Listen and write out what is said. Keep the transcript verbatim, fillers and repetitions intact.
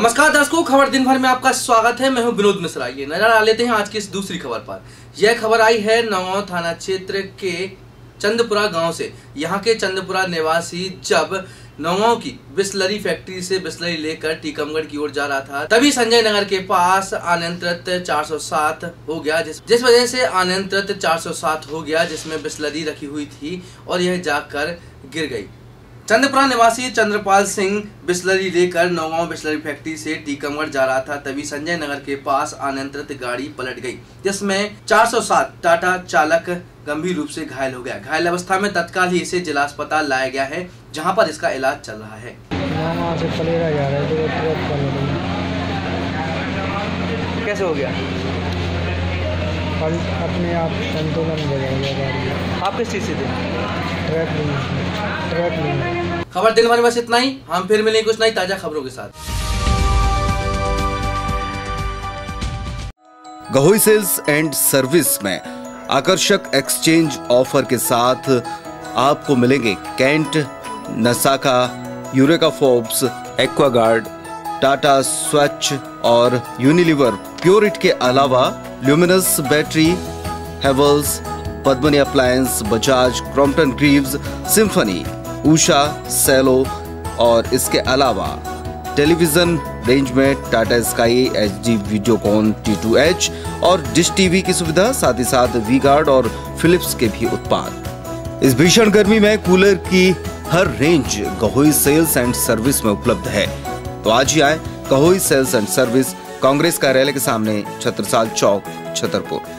नमस्कार दर्शकों, खबर दिन भर में आपका स्वागत है। मैं हूं विनोद मिश्रा। ये नजर आ लेते हैं आज की इस दूसरी खबर पर। यह खबर आई है नौगांव थाना क्षेत्र के चंदपुरा गांव से। यहां के चंदपुरा निवासी जब नौगांव की बिस्लरी फैक्ट्री से बिस्लरी लेकर टीकमगढ़ की ओर जा रहा था, तभी संजय नगर के पास अनियंत्रित चार सौ सात हो गया, जिस, जिस वजह से अनियंत्रित चार सौ सात हो गया, जिसमें बिस्लरी रखी हुई थी और यह जाकर गिर गई। चंदपुरा निवासी चंद्रपाल सिंह बिस्लरी लेकर नौगांव बिस्लरी फैक्ट्री से टीकमगढ़ जा रहा था, तभी संजय नगर के पास अनियंत्रित गाड़ी पलट गई, जिसमें चार सौ सात टाटा चालक गंभीर रूप से घायल हो गया। घायल अवस्था में तत्काल ही इसे जिला अस्पताल लाया गया है, जहां पर इसका इलाज चल रहा है। कैसे हो गया? अपने आप संतुलन बिगड़ गया। आप किस चीज से थे? ट्रैक नहीं, ट्रैक नहीं। खबर दिन भर में बस इतना ही। हम फिर मिलेंगे कुछ नई ताजा खबरों के साथ। गहोई सेल्स एंड सर्विस में आकर्षक एक्सचेंज ऑफर के साथ आपको मिलेंगे Kent, Nasaka, Eureka Forbes, Aquaguard, Tata Swach और यूनिलीवर प्योरिट के अलावा Luminous battery, Havells, Padmini appliance, Bajaj, Crompton Greaves, Symphony, Usha, Cello और इसके अलावा टेलीविजन रेंज में Tata Sky, HD Videocon T two H और डिश टीवी की सुविधा, साथ ही साथ वी गार्ड और फिलिप्स के भी उत्पाद। इस भीषण गर्मी में कूलर की हर range Gahoi sales and service में उपलब्ध है, तो आज ही आए Gahoi sales and service, Congress कार्यालय के सामने, छत्रसाल चौक, छतरपुर।